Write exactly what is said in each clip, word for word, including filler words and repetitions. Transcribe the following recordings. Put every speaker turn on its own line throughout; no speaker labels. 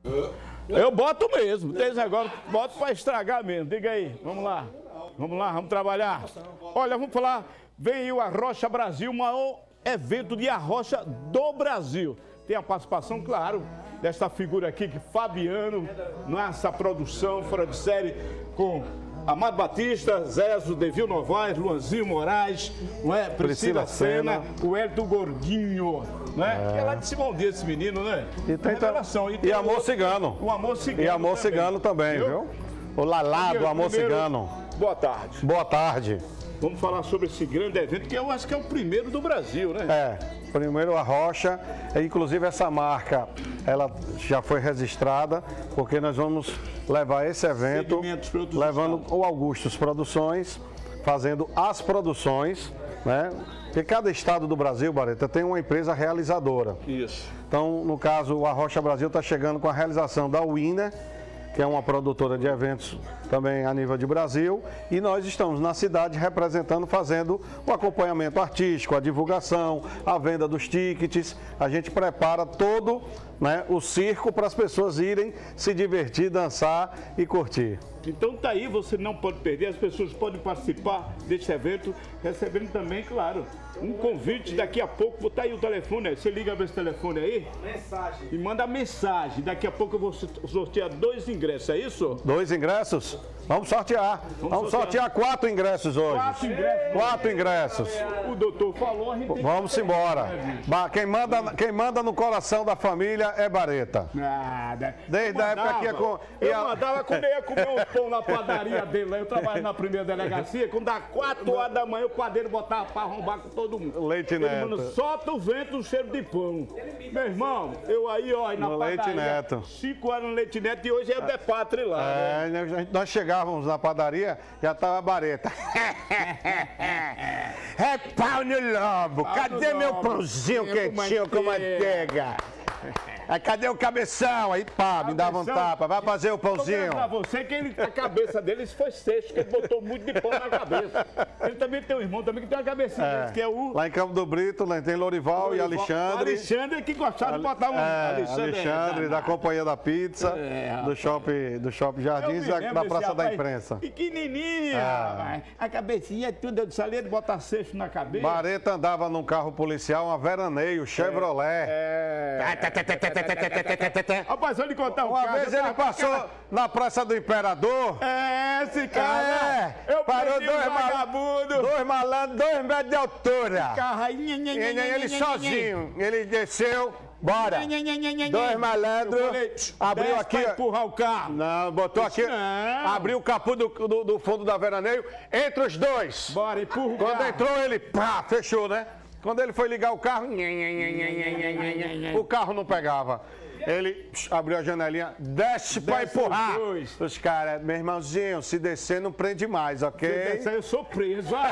Eu boto mesmo, tem esse negócio, boto pra estragar mesmo. Diga aí, vamos lá. Vamos lá, vamos trabalhar. Olha, vamos falar, veio o Arrocha Brasil, o maior evento de arrocha do Brasil. Tem a participação, claro, desta figura aqui, que Fabiano, nossa produção fora de série, com Amado Batista, Zezo, Devil Novaes, Luanzinho Moraes, não é? Priscila, Priscila Sena, o Hélito Gordinho, né? É. Que é lá de Simão Dias, esse menino, né?
E tem revelação. E, tem
e
o
Amor
Cigano.
O Amor Cigano.
E Amor também. Cigano também, viu? viu? O Lalá do Amor primeiro, Cigano.
Boa tarde.
Boa tarde.
Vamos falar sobre esse grande evento, que eu acho que é o primeiro do Brasil, né?
É, primeiro Arrocha, inclusive essa marca, ela já foi registrada, porque nós vamos levar esse evento, levando o Augustus Produções, fazendo as produções, né? Porque cada estado do Brasil, Bareta, tem uma empresa realizadora.
Isso.
Então, no caso, o Arrocha Brasil está chegando com a realização da Winner, que é uma produtora de eventos também a nível de Brasil, e nós estamos na cidade representando, fazendo o acompanhamento artístico, a divulgação, a venda dos tickets. A gente prepara todo, né, o circo para as pessoas irem se divertir, dançar e curtir.
Então tá aí, você não pode perder, as pessoas podem participar desse evento, recebendo também, claro, um convite daqui a pouco. Vou botar aí o telefone, você liga para esse telefone aí.
Mensagem.
E manda mensagem. Daqui a pouco eu vou sortear dois ingressos, é isso?
Dois ingressos? Vamos sortear. Vamos, Vamos sortear. sortear quatro ingressos hoje.
Quatro ingressos.
Quatro ingressos.
O doutor falou, a gente tem
Vamos que embora. Né, quem, manda, quem manda no coração da família é Bareta.
Nada.
Desde a época que ia com...
Eu ia... mandava comer, ia comer um pão na padaria dele. Eu trabalho na primeira delegacia. Quando dá quatro horas da manhã, o padeiro botava para arrombar com todo mundo.
Leite
Ele,
Neto.
Mano, solta o vento, o cheiro de pão. Meu irmão, eu aí, ó, na
no
padaria.
Leite Neto.
Cinco anos no Leite Neto e hoje é o Depatre lá.
É, né? Nós chegávamos na padaria, já tava a Bareta. É pau no lobo. Pau Cadê no meu lobo. pãozinho quentinho com manteiga? Aí, cadê o cabeção? Aí, pá, me dava um tapa. Vai fazer o pãozinho.
Pra você que ele, a cabeça dele foi sexto, que ele botou muito de pão na cabeça. Ele também tem um irmão também que tem uma cabecinha, é. que é o...
Lá em Campo do Brito, lá tem Lorival, Lorival e Alexandre.
Alexandre que gostava de botar um...
É, Alexandre, Alexandre é, da Companhia da Pizza, é, do shopping, do shopping Jardins e da, da Praça da Imprensa.
Pequenininha, é. A cabecinha, tudo, eu disse ali, ele botar sexto na cabeça.
Bareta andava num carro policial, uma Veraneio, Chevrolet.
É. é. Rapaz, olha contar um
Uma
caso,
vez ele passou cara... na Praça do Imperador.
É, esse cara.
É,
eu
parou dois
vagabundos.
Dois malandros, dois metros de altura.
Carro aí,
ele, ele sozinho. Ele desceu. Bora! Dois malandros, abriu aqui.
Empurrar o carro.
Não, botou aqui. Não. Abriu o capô do, do, do fundo da Veraneio. Entre os dois.
Bora, empurra o
Quando
carro.
entrou, ele pá, fechou, né? Quando ele foi ligar o carro, o carro não pegava. Ele abriu a janelinha, desce, desce pra empurrar. Os, os caras, meu irmãozinho, se descer não prende mais, ok?
Se descer eu sou preso, vai.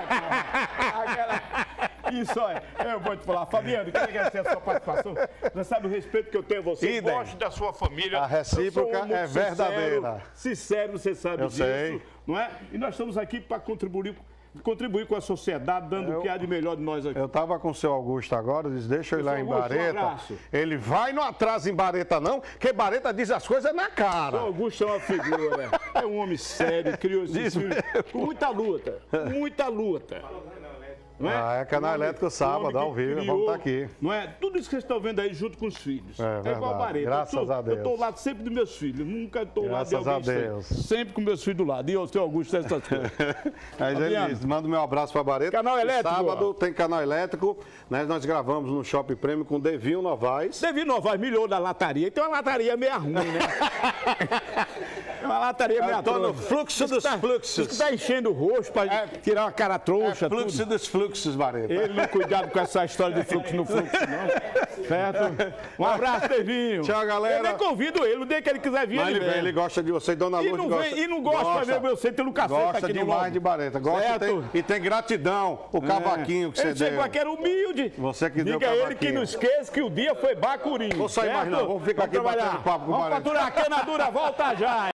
Isso, olha, eu vou te falar. Fabiano, quero agradecer a sua participação. Você sabe o respeito que eu tenho a você.
Idem.
Gosto da sua família.
A recíproca um é verdadeira.
Sincero, sincero, você sabe
eu
disso.
Sei.
Não é? E nós estamos aqui para contribuir contribuir com a sociedade, dando eu, o que há de melhor de nós aqui.
Eu estava com o seu Augusto agora, disse, deixa eu ir lá em Bareta. Um Ele vai, não atrasa em Bareta não, que Bareta diz as coisas na cara.
O Augusto é uma figura, é um homem sério, criou esse filho com muita luta, muita luta.
Não é? Ah, é canal um elétrico sábado, ao vivo, criou, vamos estar aqui.
Não é? Tudo isso que vocês estão vendo aí junto com os filhos.
É, é igual a Bareta. Graças
eu tô,
a Deus.
Eu estou ao lado sempre dos meus filhos, nunca estou ao lado de
alguém.
Graças a Deus. Sempre, sempre com meus filhos do lado. E o seu Augusto, essas coisas.
Aí ele diz, manda o meu abraço para Bareta.
Canal elétrico.
Sábado tem canal elétrico, né? Nós gravamos no Shopping Prêmio com Devil Novaes.
Devil Novaes, milhou da lataria. Então a lataria meio ruim, né? É uma lataria meio ruim.
Estou no fluxo dos
tá,
fluxos.
Você está enchendo o rosto para é, tirar uma cara troncha.
É fluxo
tudo.
dos fluxos, Bareta.
Ele não cuidado com essa história de fluxo no fluxo, não. Certo? Um abraço, Devinho.
Tchau, galera.
Eu nem convido ele, o dia que ele quiser vir,
Mas
ele,
ele vem. Ele gosta de você, Dona Lourdes.
E não,
gosta,
vem, e não gosta, gosta de ver você tendo cacete
gosta
aqui no
demais de Bareta. Gosta e tem, e tem gratidão, o cavaquinho é. que você
ele
deu.
Ele chegou aqui, era humilde.
Você que deu o
Diga
cavaquinho.
ele que não esqueça que o dia foi bacurinho.
Vou sair
certo?
mais não, vamos ficar
Vamos
aqui batendo papo com o
Vamos
Bareta.
faturar a cana dura, volta já.